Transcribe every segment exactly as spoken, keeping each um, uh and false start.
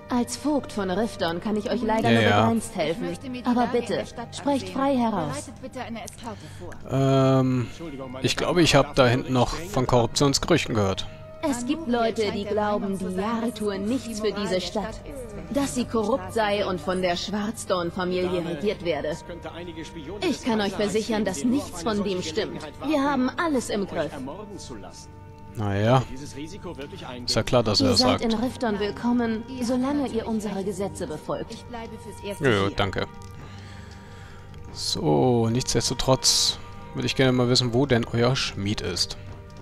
Als Vogt von Rifton kann ich euch leider Ja, nur ja. begrenzt helfen. Aber bitte, sprecht frei heraus. Ähm, ich glaube, ich habe da hinten noch von Korruptionsgerüchten gehört. Es gibt Leute, die glauben, die Jahre tun nichts für diese Stadt. Dass sie korrupt sei und von der Schwarzstone-Familie regiert werde. Ich kann euch versichern, dass nichts von dem stimmt. Wir haben alles im Griff. Naja, ist ja klar, dass er Ihr das seid sagt. in Rifton willkommen, solange ihr unsere Gesetze befolgt. Nö, danke. So, nichtsdestotrotz würde ich gerne mal wissen, wo denn euer Schmied ist.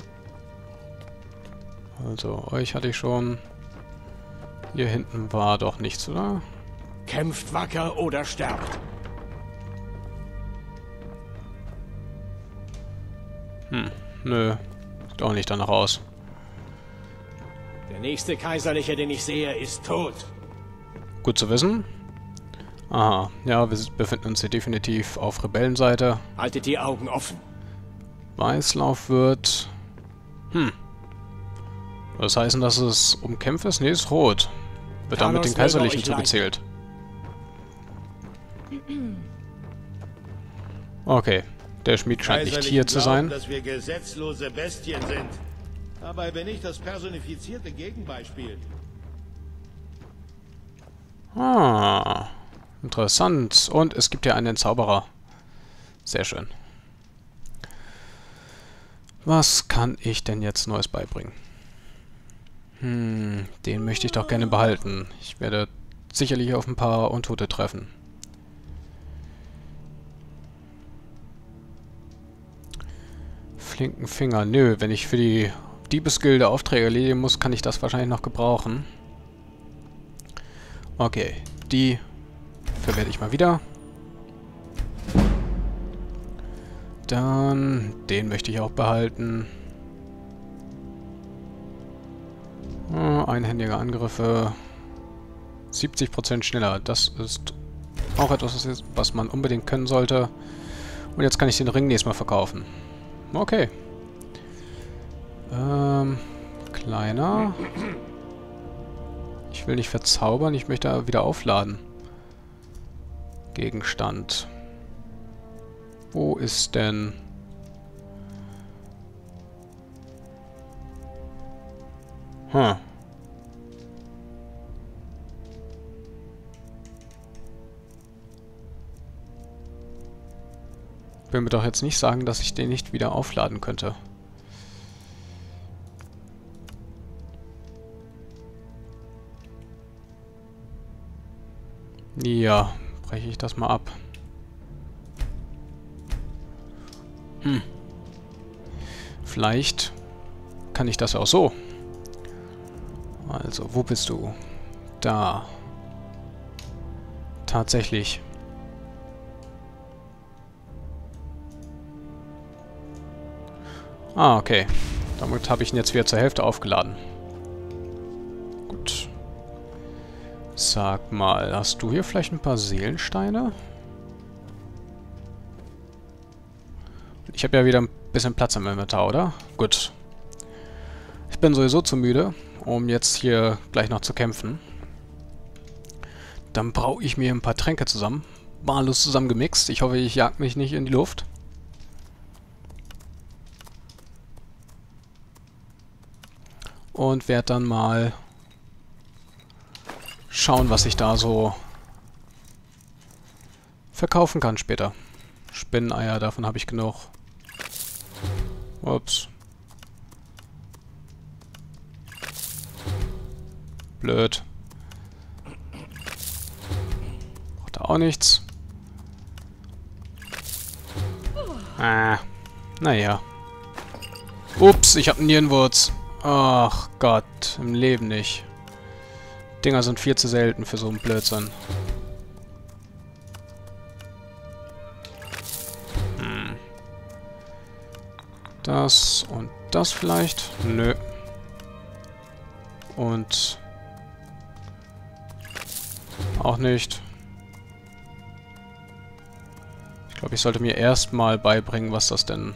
Also, euch hatte ich schon. Hier hinten war doch nichts, oder? Kämpft wacker oder sterbt. Hm, nö. Sieht auch nicht danach aus. Der nächste Kaiserliche, den ich sehe, ist tot. Gut zu wissen. Aha, ja, wir befinden uns hier definitiv auf Rebellenseite. Haltet die Augen offen. Weißlauf wird... Hm. Das heißt, dass es umkämpft ist? Nee, ist rot. Wird dann mit den Talos möge Kaiserlichen euch zugezählt. Okay. Der Schmied scheint nicht Kaiserlichen hier zu sein. glauben, dass wir gesetzlose Bestien sind. Dabei bin ich das personifizierte Gegenbeispiel. Ah. Interessant. Und es gibt ja einen Zauberer. Sehr schön. Was kann ich denn jetzt Neues beibringen? Hm, den möchte ich doch gerne behalten. Ich werde sicherlich auf ein paar Untote treffen. Flinken Finger. Nö, wenn ich für die Diebesgilde Aufträge erledigen muss, kann ich das wahrscheinlich noch gebrauchen. Okay, die verwende ich mal wieder. Dann den möchte ich auch behalten. Einhändige Angriffe. siebzig Prozent schneller. Das ist auch etwas, was man unbedingt können sollte. Und jetzt kann ich den Ring nächstes Mal verkaufen. Okay. Ähm, kleiner. Ich will nicht verzaubern, ich möchte wieder aufladen. Gegenstand. Wo ist denn... Hm. Will mir doch jetzt nicht sagen, dass ich den nicht wieder aufladen könnte. Ja, breche ich das mal ab. Hm. Vielleicht kann ich das auch so. Also, wo bist du? Da. Tatsächlich. Ah, okay. Damit habe ich ihn jetzt wieder zur Hälfte aufgeladen. Gut. Sag mal, hast du hier vielleicht ein paar Seelensteine? Ich habe ja wieder ein bisschen Platz im Inventar, oder? Gut. Ich bin sowieso zu müde, um jetzt hier gleich noch zu kämpfen. Dann brauche ich mir ein paar Tränke zusammen. Wahllos zusammengemixt. Ich hoffe, ich jag mich nicht in die Luft. Und werde dann mal schauen, was ich da so verkaufen kann später. Spinneneier, davon habe ich genug. Ups. Blöd. Braucht da auch nichts. Ah. Naja. Ups, ich habe einen Nierenwurz. Ach Gott, im Leben nicht. Dinger sind viel zu selten für so einen Blödsinn. Hm. Das und das vielleicht? Nö. Und auch nicht. Ich glaube, ich sollte mir erstmal beibringen, was das denn...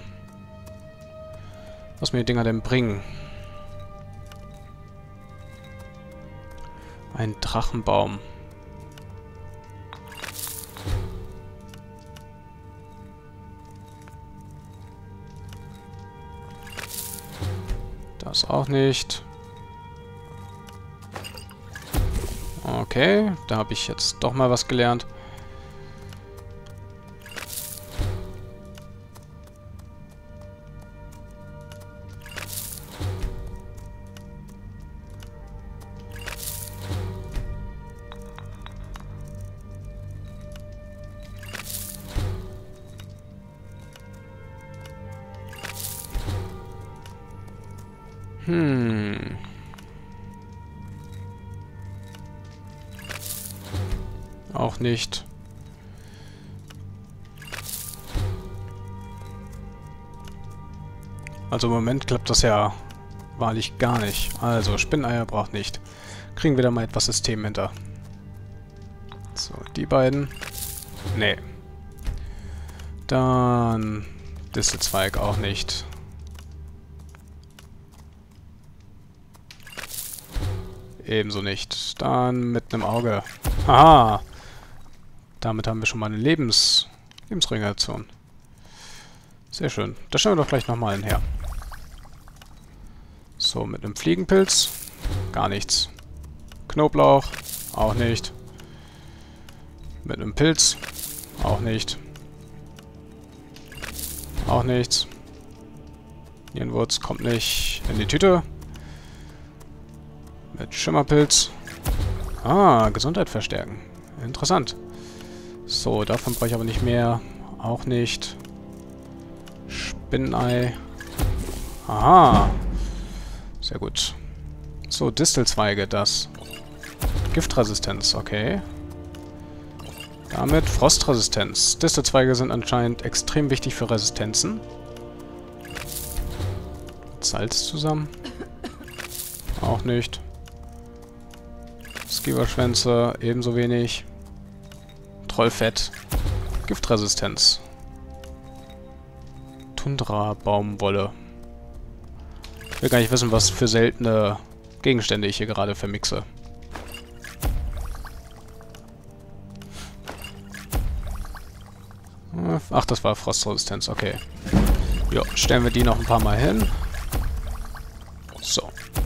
Was mir die Dinger denn bringen. Ein Drachenbaum. Das auch nicht. Okay, da habe ich jetzt doch mal was gelernt. Hm. Auch nicht. Also im Moment klappt das ja wahrlich gar nicht. Also, Spinneier braucht nicht. Kriegen wir da mal etwas System hinter. So, die beiden. Nee. Dann Distelzweig auch nicht. Ebenso nicht. Dann mit einem Auge. Aha! Damit haben wir schon mal eine Lebens Lebensregeneration. Sehr schön. Da stellen wir doch gleich nochmal einen her. So, mit einem Fliegenpilz. Gar nichts. Knoblauch. Auch nicht. Mit einem Pilz. Auch nicht. Auch nichts. Nierenwurz kommt nicht in die Tüte. Mit Schimmerpilz. Ah, Gesundheit verstärken. Interessant. So, davon brauche ich aber nicht mehr. Auch nicht. Spinnei. Aha. Sehr gut. So, Distelzweige, das. Giftresistenz, okay. Damit Frostresistenz. Distelzweige sind anscheinend extrem wichtig für Resistenzen. Salz zusammen. Auch nicht. Skiverschwänze, ebenso wenig. Trollfett. Giftresistenz. Tundra-Baumwolle. Ich will gar nicht wissen, was für seltene Gegenstände ich hier gerade vermixe. Ach, das war Frostresistenz, okay. Ja, stellen wir die noch ein paar Mal hin. So.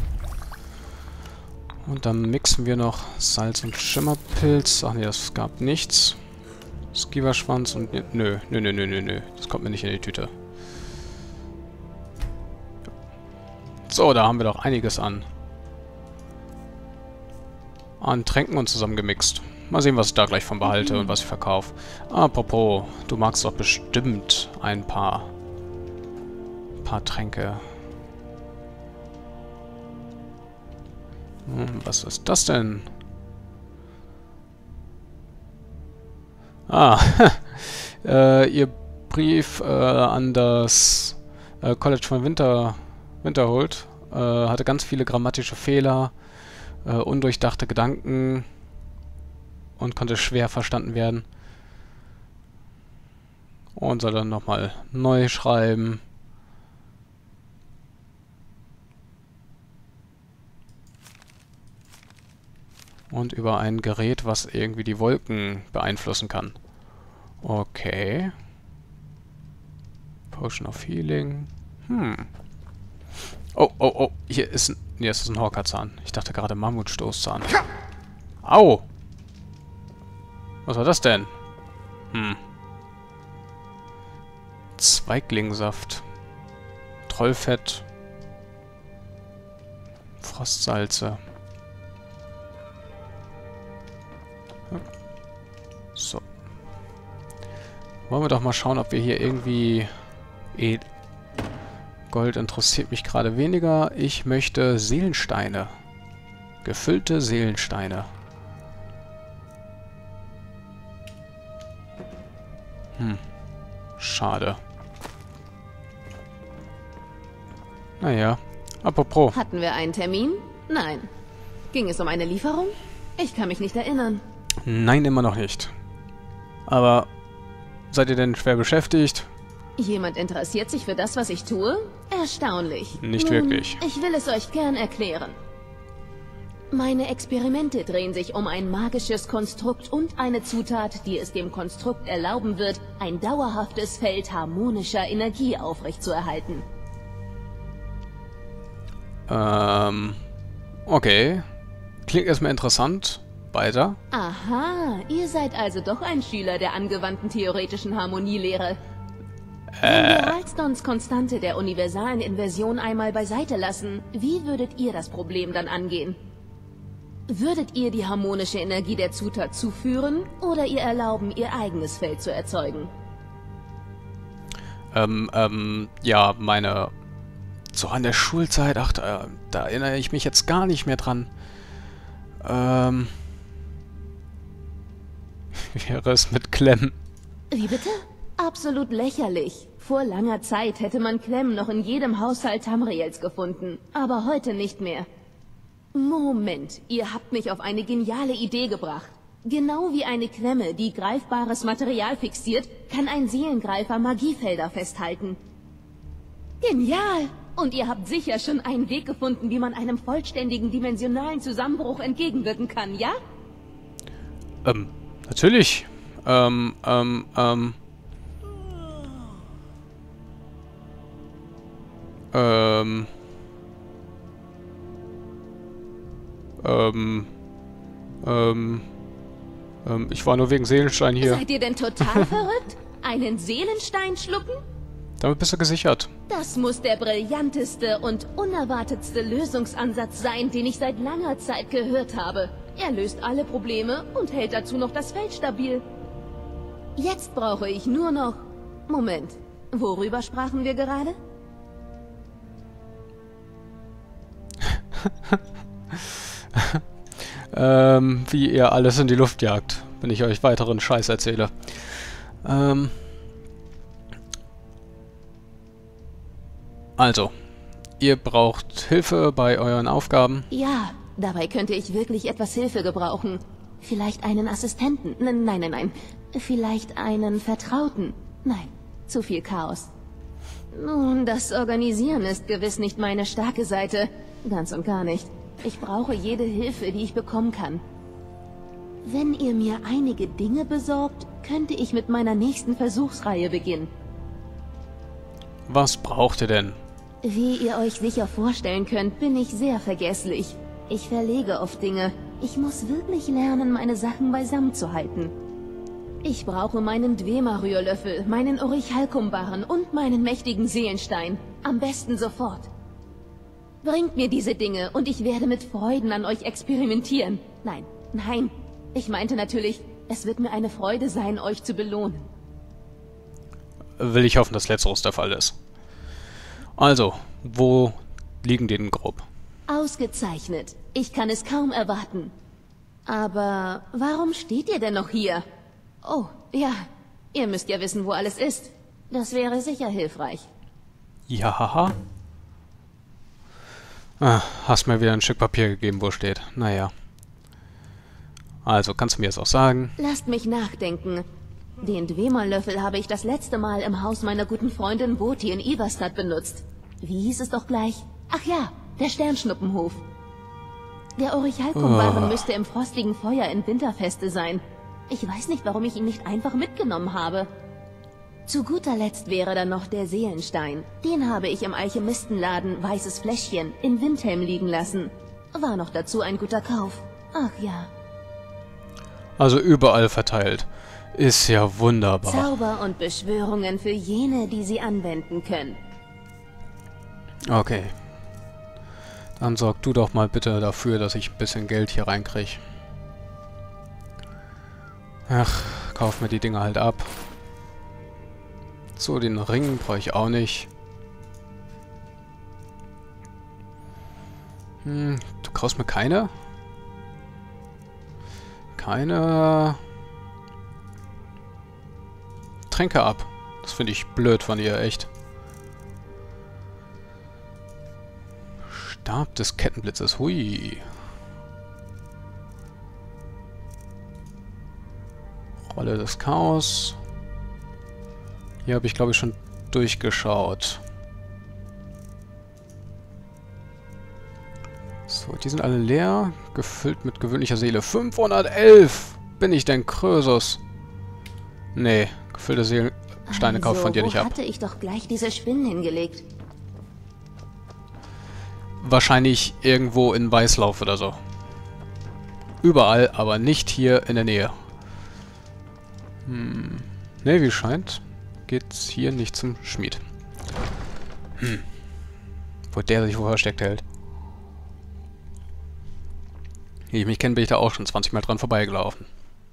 Und dann mixen wir noch Salz und Schimmerpilz. Ach nee, das gab nichts. Skiverschwanz und... Nö, nö, nö, nö, nö, nö. Das kommt mir nicht in die Tüte. So, da haben wir doch einiges an. An Tränken und zusammengemixt. Mal sehen, was ich da gleich von behalte mhm. und was ich verkaufe. Apropos, du magst doch bestimmt ein paar... paar Tränke. Hm, was ist das denn? Ah, äh, ihr Brief äh, an das äh, College von Winter, Winterhold äh, hatte ganz viele grammatische Fehler, äh, undurchdachte Gedanken und konnte schwer verstanden werden. Und soll dann nochmal neu schreiben. Und über ein Gerät, was irgendwie die Wolken beeinflussen kann. Okay. Potion of Healing. Hm. Oh, oh, oh. Hier ist ein... Nee, es ist ein Horkerzahn. Ich dachte gerade Mammutstoßzahn. Au! Was war das denn? Hm. Zweiglingsaft. Trollfett. Frostsalze. So. Wollen wir doch mal schauen, ob wir hier irgendwie... E Gold interessiert mich gerade weniger. Ich möchte Seelensteine. Gefüllte Seelensteine. Hm. Schade. Naja. Apropos. Hatten wir einen Termin? Nein. Ging es um eine Lieferung? Ich kann mich nicht erinnern. Nein, immer noch nicht. Aber seid ihr denn schwer beschäftigt? Jemand interessiert sich für das, was ich tue? Erstaunlich. Nicht Nun, wirklich. Ich will es euch gern erklären. Meine Experimente drehen sich um ein magisches Konstrukt und eine Zutat, die es dem Konstrukt erlauben wird, ein dauerhaftes Feld harmonischer Energie aufrechtzuerhalten. Ähm, okay. Klingt erstmal interessant. Weiter. Aha, ihr seid also doch ein Schüler der angewandten theoretischen Harmonielehre. Wenn wir Ralstons Konstante der universalen Inversion einmal beiseite lassen, wie würdet ihr das Problem dann angehen? Würdet ihr die harmonische Energie der Zutat zuführen oder ihr erlauben, ihr eigenes Feld zu erzeugen? Ähm, ähm, ja, meine... So an der Schulzeit, ach, da, da erinnere ich mich jetzt gar nicht mehr dran. Ähm... Wie wäre es mit Clem? Wie bitte? Absolut lächerlich. Vor langer Zeit hätte man Clem noch in jedem Haushalt Tamriels gefunden, aber heute nicht mehr. Moment, ihr habt mich auf eine geniale Idee gebracht. Genau wie eine Klemme, die greifbares Material fixiert, kann ein Seelengreifer Magiefelder festhalten. Genial! Und ihr habt sicher schon einen Weg gefunden, wie man einem vollständigen dimensionalen Zusammenbruch entgegenwirken kann, ja? Ähm, natürlich. Ähm, ähm, ähm... Ähm... Ähm... Ähm... Ähm, ich war nur wegen Seelenstein hier. Seid ihr denn total verrückt? Einen Seelenstein schlucken? Damit bist du gesichert. Das muss der brillanteste und unerwartetste Lösungsansatz sein, den ich seit langer Zeit gehört habe. Er löst alle Probleme und hält dazu noch das Feld stabil. Jetzt brauche ich nur noch... Moment, worüber sprachen wir gerade? ähm, wie ihr alles in die Luft jagt, wenn ich euch weiteren Scheiß erzähle. Ähm... Also, ihr braucht Hilfe bei euren Aufgaben. Ja, dabei könnte ich wirklich etwas Hilfe gebrauchen. Vielleicht einen Assistenten. N- Nein, nein, nein. Vielleicht einen Vertrauten. Nein, zu viel Chaos. Nun, das Organisieren ist gewiss nicht meine starke Seite. Ganz und gar nicht. Ich brauche jede Hilfe, die ich bekommen kann. Wenn ihr mir einige Dinge besorgt, könnte ich mit meiner nächsten Versuchsreihe beginnen. Was braucht ihr denn? Wie ihr euch sicher vorstellen könnt, bin ich sehr vergesslich. Ich verlege oft Dinge. Ich muss wirklich lernen, meine Sachen beisammen zu halten. Ich brauche meinen Dwemer-Rührlöffel, meinen Orichalkum-Barren und meinen mächtigen Seelenstein. Am besten sofort. Bringt mir diese Dinge und ich werde mit Freuden an euch experimentieren. Nein, nein. Ich meinte natürlich, es wird mir eine Freude sein, euch zu belohnen. Will ich hoffen, dass letzteres der Fall ist. Also, wo liegen die denn grob? Ausgezeichnet. Ich kann es kaum erwarten. Aber warum steht ihr denn noch hier? Oh, ja. Ihr müsst ja wissen, wo alles ist. Das wäre sicher hilfreich. Ja. Ah, hast mir wieder ein Stück Papier gegeben, wo steht. Naja. Also, kannst du mir jetzt auch sagen? Lasst mich nachdenken. Den Dwemer-Löffel habe ich das letzte Mal im Haus meiner guten Freundin Boti in Iverstad benutzt. Wie hieß es doch gleich? Ach ja, der Sternschnuppenhof. Der Orichalkum-Barren Oh. müsste im frostigen Feuer in Winterfeste sein. Ich weiß nicht, warum ich ihn nicht einfach mitgenommen habe. Zu guter Letzt wäre dann noch der Seelenstein. Den habe ich im Alchemistenladen Weißes Fläschchen in Windhelm liegen lassen. War noch dazu ein guter Kauf. Ach ja. Also überall verteilt. Ist ja wunderbar. Zauber und Beschwörungen für jene, die sie anwenden können. Okay. Dann sorg du doch mal bitte dafür, dass ich ein bisschen Geld hier reinkriege. Ach, kauf mir die Dinger halt ab. So, den Ring brauche ich auch nicht. Hm, du kaufst mir keine? Keine... Tränke ab. Das finde ich blöd von ihr, echt. Stab des Kettenblitzes. Hui. Rolle des Chaos. Hier habe ich, glaube ich, schon durchgeschaut. So, die sind alle leer. Gefüllt mit gewöhnlicher Seele. fünfhundertelf! Bin ich denn Krösus? Nee, gefüllte Seelensteine kauft von dir nicht ab. Wo hatte ich doch gleich diese Spinnen hingelegt? Wahrscheinlich irgendwo in Weißlauf oder so. Überall, aber nicht hier in der Nähe. Hm. Ne, wie scheint, geht's hier nicht zum Schmied. Hm. Wo der sich wo versteckt hält. Wie ich mich kenne, bin ich da auch schon zwanzig Mal dran vorbeigelaufen.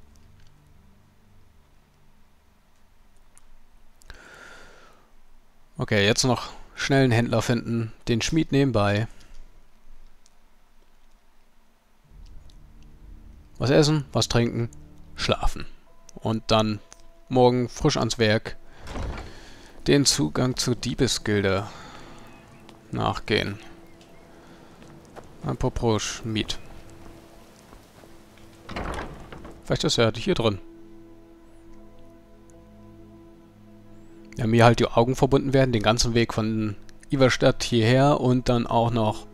Okay, jetzt noch schnell einen Händler finden, den Schmied nebenbei. Was essen, was trinken, schlafen. Und dann morgen frisch ans Werk den Zugang zur Diebesgilde nachgehen. Apropos Schmied. Vielleicht ist er hier drin. Ja, mir halt die Augen verbunden werden, den ganzen Weg von Iverstadt hierher und dann auch noch,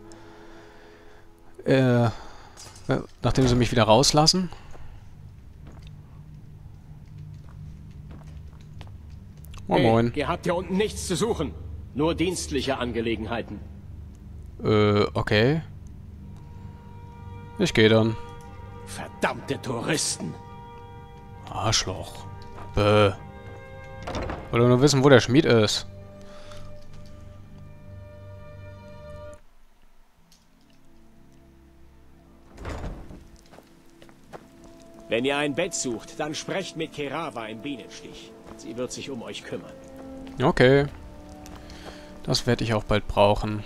äh, nachdem sie mich wieder rauslassen. Moin, hey, moin. Ihr habt ja unten nichts zu suchen. Nur dienstliche Angelegenheiten. Äh, okay. Ich gehe dann. Verdammte Touristen. Arschloch. Bäh. Wollte nur wissen, wo der Schmied ist. Wenn ihr ein Bett sucht, dann sprecht mit Kerava im Bienenstich. Sie wird sich um euch kümmern. Okay. Das werde ich auch bald brauchen.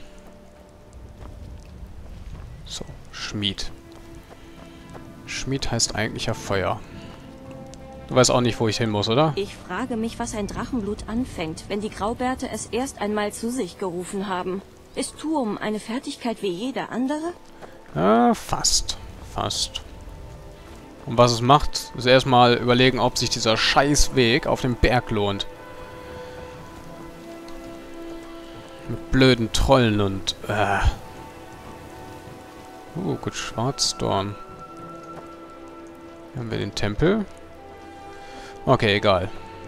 So, Schmied. Schmied heißt eigentlich ja Feuer. Du weißt auch nicht, wo ich hin muss, oder? Ich frage mich, was ein Drachenblut anfängt, wenn die Graubärte es erst einmal zu sich gerufen haben. Ist Turm eine Fertigkeit wie jeder andere? Ja, fast. Fast. Und was es macht, ist erstmal überlegen, ob sich dieser Scheißweg auf dem Berg lohnt. Mit blöden Trollen und... Äh. Uh, gut, Schwarzdorn. Hier haben wir den Tempel. Okay, egal.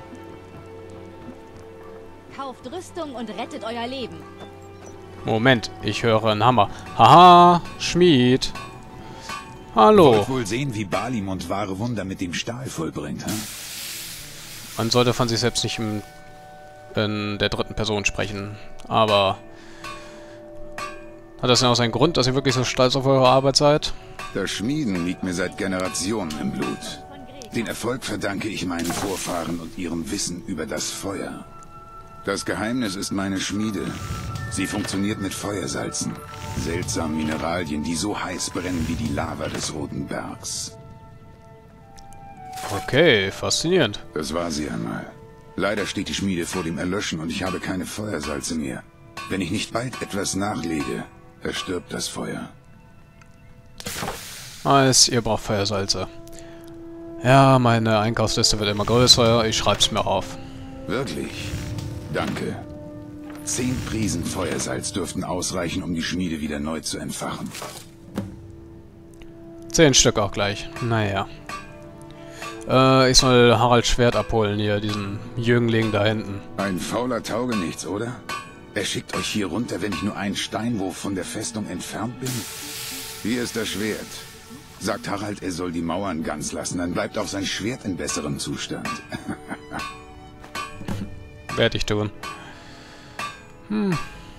Kauft Rüstung und rettet euer Leben. Moment, ich höre einen Hammer. Haha, Schmied. Hallo. Wollt wohl sehen, wie Balimund wahre Wunder mit dem Stahl vollbringt, hm? Man sollte von sich selbst nicht im, in der dritten Person sprechen. Aber... Hat das denn auch seinen Grund, dass ihr wirklich so stolz auf eure Arbeit seid? Das Schmieden liegt mir seit Generationen im Blut. Den Erfolg verdanke ich meinen Vorfahren und ihrem Wissen über das Feuer. Das Geheimnis ist meine Schmiede. Sie funktioniert mit Feuersalzen. Seltsamen Mineralien, die so heiß brennen wie die Lava des Roten Bergs. Okay, faszinierend. Das war sie einmal. Leider steht die Schmiede vor dem Erlöschen und ich habe keine Feuersalze mehr. Wenn ich nicht bald etwas nachlege, erstirbt das Feuer. Weiß, ihr braucht Feuersalze. Ja, meine Einkaufsliste wird immer größer. Ich schreib's mir auf. Wirklich? Danke. Zehn Prisen Feuersalz dürften ausreichen, um die Schmiede wieder neu zu entfachen. Zehn Stück auch gleich. Naja. Äh, ich soll Haralds Schwert abholen hier, diesen Jüngling da hinten. Ein fauler Taugenichts, oder? Er schickt euch hier runter, wenn ich nur einen Steinwurf von der Festung entfernt bin? Hier ist das Schwert. Sagt Harald, er soll die Mauern ganz lassen, dann bleibt auch sein Schwert in besserem Zustand. Werde ich tun. Hm.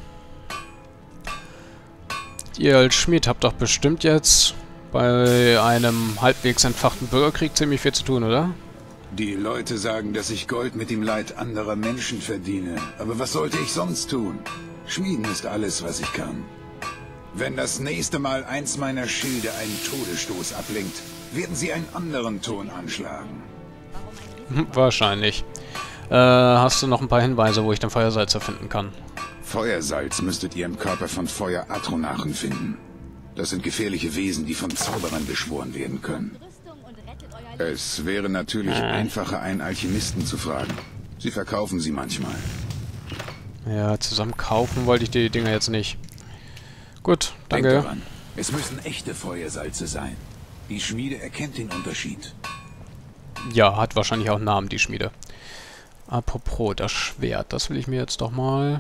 Ihr als Schmied habt doch bestimmt jetzt bei einem halbwegs entfachten Bürgerkrieg ziemlich viel zu tun, oder? Die Leute sagen, dass ich Gold mit dem Leid anderer Menschen verdiene. Aber was sollte ich sonst tun? Schmieden ist alles, was ich kann. Wenn das nächste Mal eins meiner Schilde einen Todesstoß ablenkt, werden sie einen anderen Ton anschlagen. Wahrscheinlich. Äh, hast du noch ein paar Hinweise, wo ich den Feuersalz finden kann? Feuersalz müsstet ihr im Körper von Feuer-Atronachen finden. Das sind gefährliche Wesen, die von Zauberern beschworen werden können. Es wäre natürlich äh. einfacher, einen Alchemisten zu fragen. Sie verkaufen sie manchmal. Ja, zusammen kaufen wollte ich die Dinger jetzt nicht. Gut, danke. Denkt daran, Es müssen echte Feuersalze sein. Die Schmiede erkennt den Unterschied. Ja, hat wahrscheinlich auch einen Namen, die Schmiede. Apropos, das Schwert. Das will ich mir jetzt doch mal...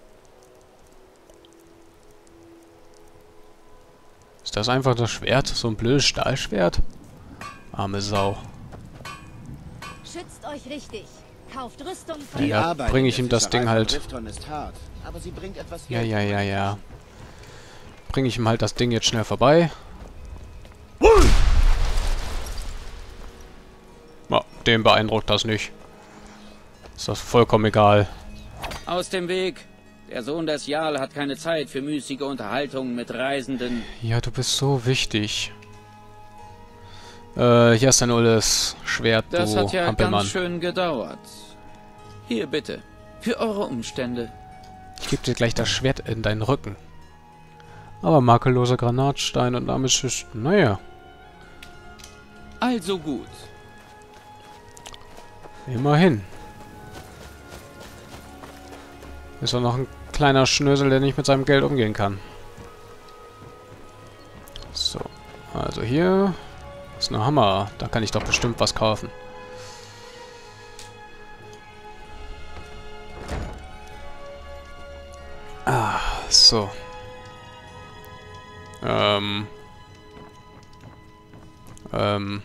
Ist das einfach das Schwert? So ein blödes Stahlschwert? Arme Sau. Schützt euch richtig. Kauft Rüstung von... Die Ja, Arbeit bringe ich der ihm das Fischerei Ding von halt... Rifton ist hart, aber sie bringt etwas Ja, Geld. ja, ja, ja. Bringe ich ihm halt das Ding jetzt schnell vorbei. Ja, den beeindruckt das nicht. Ist das vollkommen egal. Aus dem Weg! Der Sohn des Jarl hat keine Zeit für müßige Unterhaltungen mit Reisenden. Ja, du bist so wichtig. Äh, hier ist dein olles Schwert, du Das hat ja Hampelmann. ganz schön gedauert. Hier bitte, für eure Umstände. Ich gebe dir gleich das Schwert in deinen Rücken. Aber makelloser Granatstein und Amethysten, naja. Also gut. Immerhin. Ist doch noch ein kleiner Schnösel, der nicht mit seinem Geld umgehen kann. So, also hier ist ein Hammer. Da kann ich doch bestimmt was kaufen. Ah, so. Ähm. Ähm.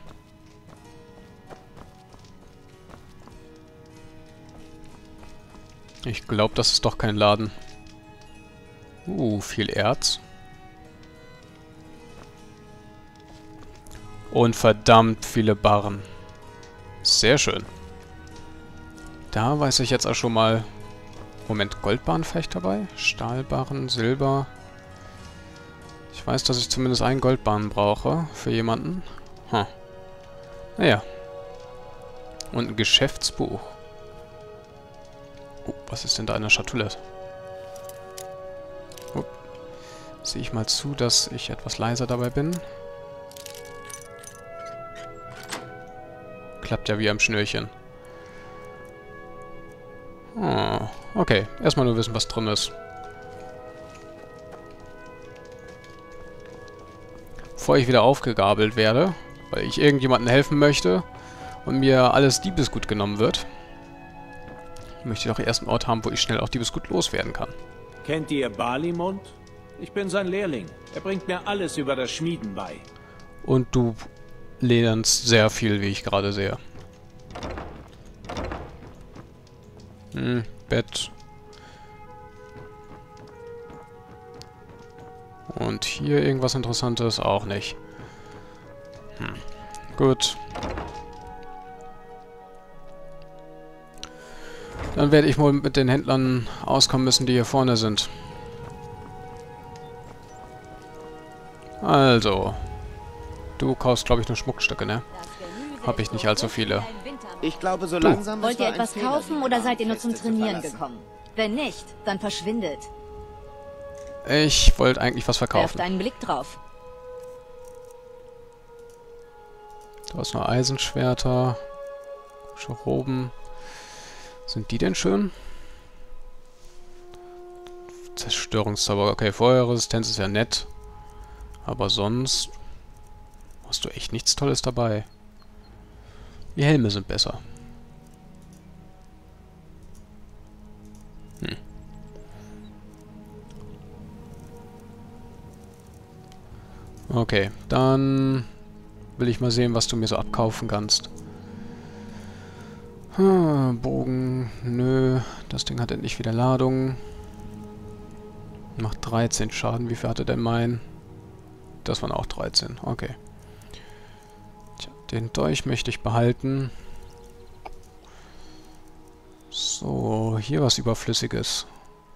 Ich glaube, das ist doch kein Laden. Uh, viel Erz. Und verdammt viele Barren. Sehr schön. Da weiß ich jetzt auch schon mal... Moment, Goldbarren vielleicht dabei? Stahlbarren, Silber... Ich weiß, dass ich zumindest einen Goldbarren brauche für jemanden. Hm. Naja. Und ein Geschäftsbuch. Oh, was ist denn da in der Schatulle? Oh. Sehe ich mal zu, dass ich etwas leiser dabei bin. Klappt ja wie am Schnürchen. Oh, okay. Erstmal nur wissen, was drin ist. Bevor ich wieder aufgegabelt werde, weil ich irgendjemandem helfen möchte und mir alles Diebesgut genommen wird, möchte ich doch erst einen Ort haben, wo ich schnell auch Diebesgut loswerden kann. Kennt ihr Balimund? Ich bin sein Lehrling. Er bringt mir alles über das Schmieden bei. Und du lernst sehr viel, wie ich gerade sehe. Hm, Bett. Und hier irgendwas Interessantes auch nicht. Hm. Gut. Dann werde ich wohl mit den Händlern auskommen müssen, die hier vorne sind. Also. Du kaufst, glaube ich, nur Schmuckstücke, ne? Hab ich nicht allzu viele. Ich glaube, so langsam Wollt ist ihr da ein etwas Fehler, kaufen die oder seid ihr nur zum Feste zu Trainieren verlassen. gekommen? Wenn nicht, dann verschwindet. Ich wollte eigentlich was Werft verkaufen. einen Blick drauf. Du hast noch Eisenschwerter. Roben. Sind die denn schön? Zerstörungszauber. Okay, Feuerresistenz ist ja nett. Aber sonst hast du echt nichts Tolles dabei. Die Helme sind besser. Hm. Okay, dann will ich mal sehen, was du mir so abkaufen kannst. Hm, Bogen, nö. Das Ding hat endlich wieder Ladung. Macht dreizehn Schaden. Wie viel hatte denn mein? Das waren auch dreizehn. Okay. Tja, den Dolch möchte ich behalten. So, hier was Überflüssiges.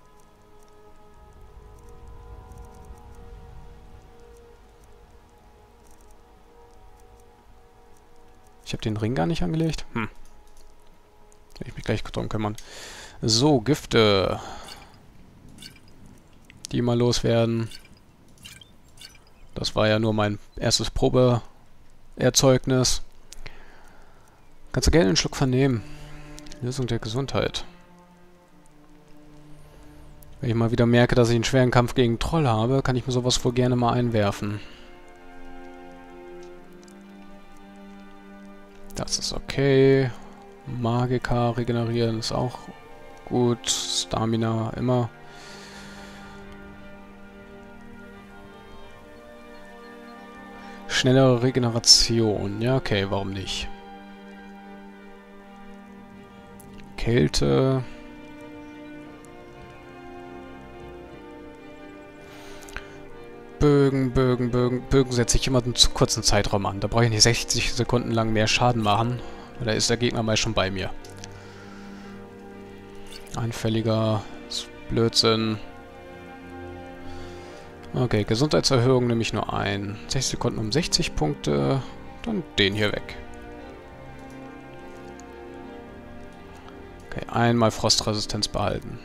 Ich habe den Ring gar nicht angelegt. Hm. Will ich mich gleich drum kümmern. So, Gifte. Die mal loswerden. Das war ja nur mein erstes Probeerzeugnis. Kannst du gerne einen Schluck vernehmen. Lösung der Gesundheit. Wenn ich mal wieder merke, dass ich einen schweren Kampf gegen einen Troll habe, kann ich mir sowas wohl gerne mal einwerfen. Das ist okay. Magika regenerieren ist auch gut. Stamina immer. Schnellere Regeneration. Ja, okay, warum nicht? Kälte. Bögen, Bögen, Bögen. Bögen setze ich immer einen zu kurzen Zeitraum an. Da brauche ich nicht sechzig Sekunden lang mehr Schaden machen. Da ist der Gegner meist schon bei mir. Einfälliger Blödsinn. Okay, Gesundheitserhöhung nehme ich nur ein. sechzig Sekunden um sechzig Punkte. Dann den hier weg. Okay, einmal Frostresistenz behalten.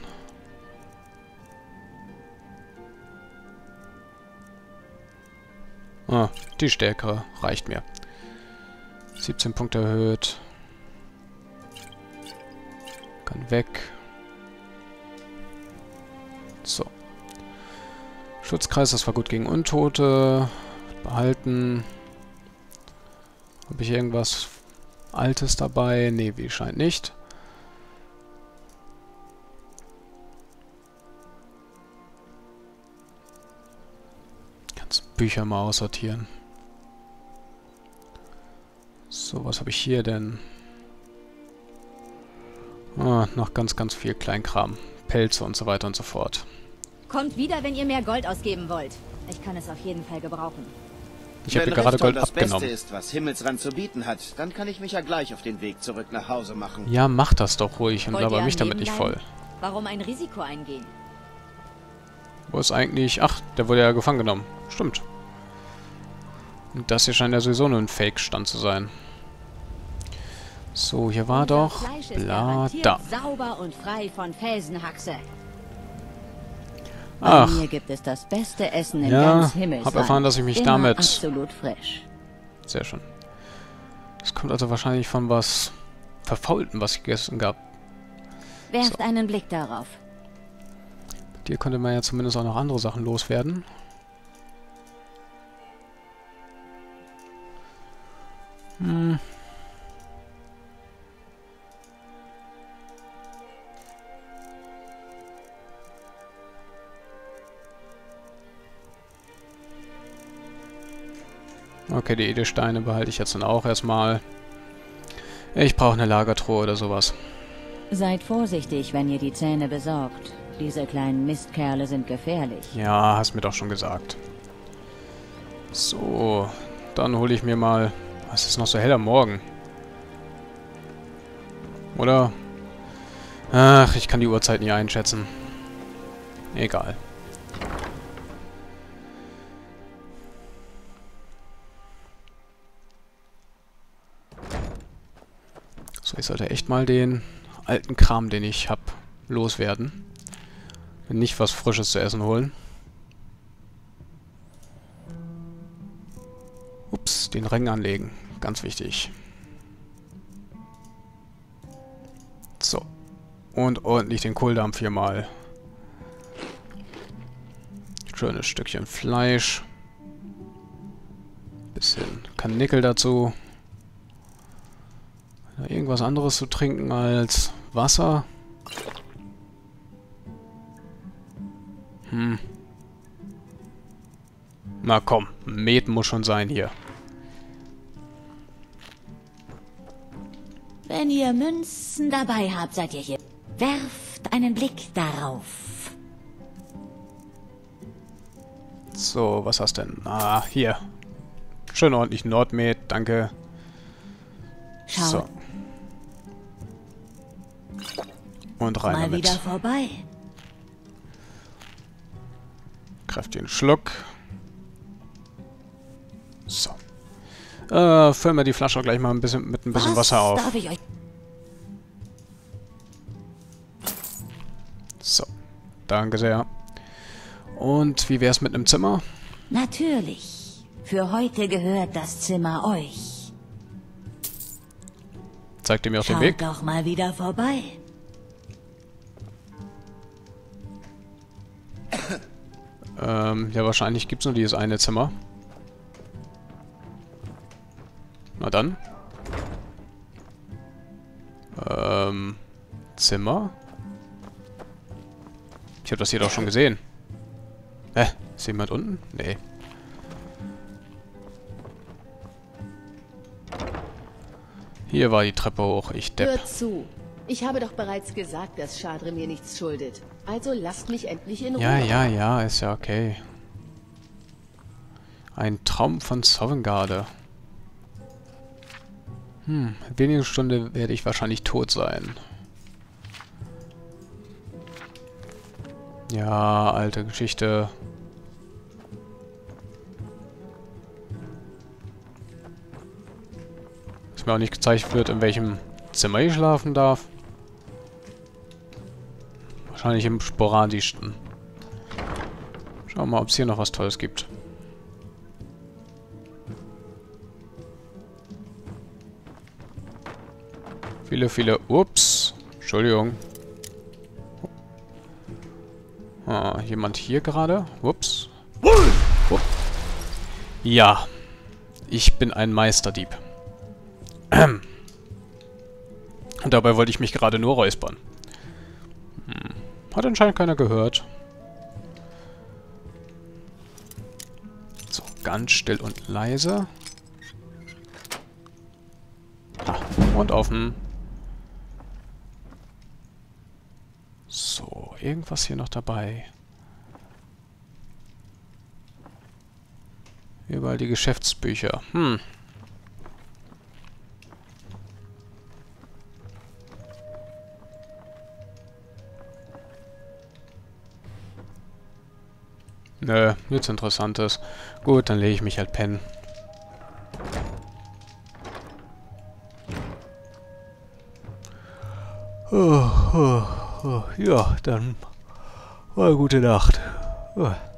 Ah, die Stärke reicht mir. siebzehn Punkte erhöht. Kann weg. So. Schutzkreis, das war gut gegen Untote. Behalten. Habe ich irgendwas Altes dabei? Nee, wie scheint nicht. Bücher mal aussortieren. So, was habe ich hier denn? Ah, noch ganz, ganz viel Kleinkram. Pelze und so weiter und so fort. Kommt wieder, wenn ihr mehr Gold ausgeben wollt. Ich kann es auf jeden Fall gebrauchen. Ich habe gerade Gold das abgenommen. Beste ist, was Himmelsrand zu bieten hat, dann kann ich mich ja gleich auf den Weg zurück nach Hause machen. Ja, mach das doch ruhig und Wollt laber ihr mich am damit Leben nicht bleiben? voll. Warum ein Risiko eingehen? Wo ist eigentlich... Ach, der wurde ja gefangen genommen. Stimmt. Und das hier scheint ja sowieso nur ein Fake-Stand zu sein. So, hier war Unser doch... Fleisch ist Bla, garantiert da. sauber und frei von Felsenhaxe. Bei Ach, mir gibt es das beste Essen in ja, ganz Himmelsland. hab erfahren, dass ich mich Immer damit... absolut frisch. Sehr schön. Das kommt also wahrscheinlich von was Verfaulten, was ich gegessen gab. Werft So. einen Blick darauf. Dir konnte man ja zumindest auch noch andere Sachen loswerden. Hm. Okay, die Edelsteine behalte ich jetzt dann auch erstmal. Ich brauche eine Lagertruhe oder sowas. Seid vorsichtig, wenn ihr die Zähne besorgt. Diese kleinen Mistkerle sind gefährlich. Ja, hast mir doch schon gesagt. So, dann hole ich mir mal... Es ist noch so hell am Morgen. Oder? Ach, ich kann die Uhrzeit nie einschätzen. Egal. So, ich sollte echt mal den alten Kram, den ich habe, loswerden. Wenn nicht was Frisches zu essen holen. Ups, den Ring anlegen. Ganz wichtig. So. Und ordentlich den Kohldampf hier mal. Schönes Stückchen Fleisch. Bisschen Karnickel dazu. Irgendwas anderes zu trinken als Wasser. Hm. Na komm, Met muss schon sein hier. Wenn ihr Münzen dabei habt, seid ihr hier. Werft einen Blick darauf. So, was hast du denn? Ah, hier. Schön ordentlich Nordmet, danke. Schaut So. Und rein mal damit. wieder vorbei. Kräftigen Schluck. So. Äh, füllen wir die Flasche auch gleich mal ein bisschen mit ein bisschen Was Wasser auf. darf ich euch... So. Danke sehr. Und wie wär's mit einem Zimmer? Natürlich. Für heute gehört das Zimmer euch. Zeigt ihr mir auch den Schaut Weg? doch mal wieder vorbei. Ähm, ja, wahrscheinlich gibt es nur dieses eine Zimmer. Na dann. Ähm, Zimmer? Ich habe das hier doch schon gesehen. Hä? Ist jemand unten? Nee. Hier war die Treppe hoch, ich Depp. Hört zu. Ich habe doch bereits gesagt, dass Shadre mir nichts schuldet. Also lasst mich endlich in Ruhe. Ja, ja, ja, ist ja okay. Ein Traum von Sovngarde. Hm, wenige Stunde werde ich wahrscheinlich tot sein. Ja, alte Geschichte. Dass mir auch nicht gezeigt wird, in welchem Zimmer ich schlafen darf. Wahrscheinlich im sporadischsten. Schauen wir mal, ob es hier noch was Tolles gibt. Viele, viele... Ups. Entschuldigung. Ah, jemand hier gerade? Ups. Upp. Ja. Ich bin ein Meisterdieb. Und dabei wollte ich mich gerade nur räuspern. Hm. Hat anscheinend keiner gehört. So, ganz still und leise. Ah, und offen. So, irgendwas hier noch dabei. Überall die Geschäftsbücher. Hm. Nö, nichts Interessantes. Gut, dann lege ich mich halt pennen. Oh, oh, oh, ja, dann mal gute Nacht. Oh.